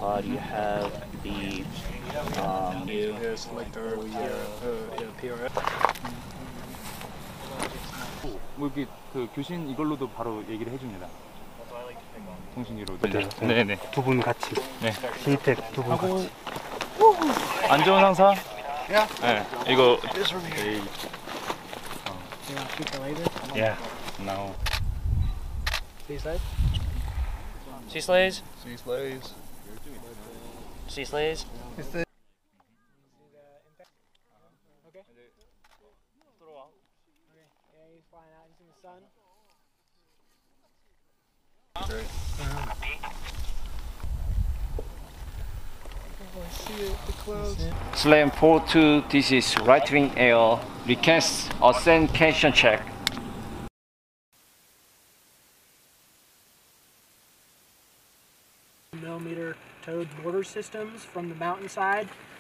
pod, you have the select our PRF. 뭐 이렇게 그 교신 이걸로도 바로 얘기를 해줍니다. 통신기로도. 네네. 두 분 같이. 네. 힐텍 두 분 같이. 안 좋은 상사? Yeah. 네. 이거. Yeah. No. Sea slays? Sea slays? Sea slays. Sea slays? Okay. Yeah, he's flying out. He's in the sun. Great. Slam 42, this is right wing air. Request authentication check. Millimeter towed mortar systems from the mountainside